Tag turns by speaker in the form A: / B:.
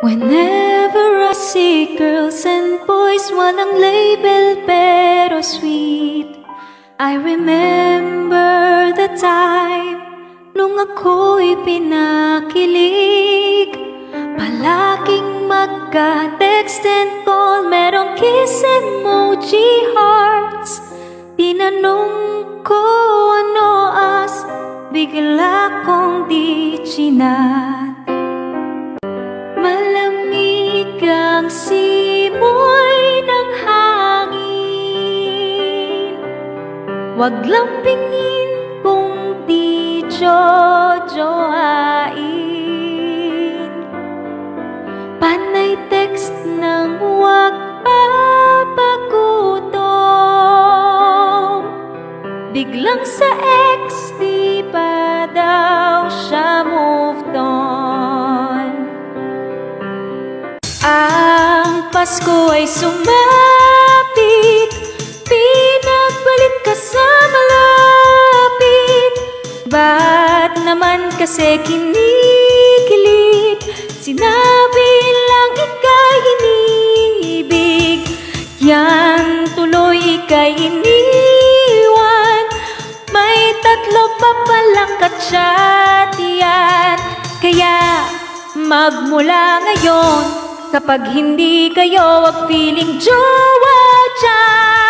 A: Whenever I see girls and boys, walang label pero sweet, I remember the time nung ako'y pinakilig. Palaging magka-text and call, merong kiss emoji hearts. Tinanong ko ano as, bigla kong di chinat. Malamig ang simoy ng hangin, wag lampingin kung di jojohain. Panay text ng wag papagutom, biglang sa ex di pa daw siya moved on. Ang Pasko ay sumapit, pinagbalik ka sa malapit. Ba't naman kasi kinikilig? Sinabi lang ika'y inibig, yan tuloy ika'y iniwan. May tatlo pa palang ka-chat yan. Kaya magmula ngayon, kapag hindi kayo wag feeling jowa dyan.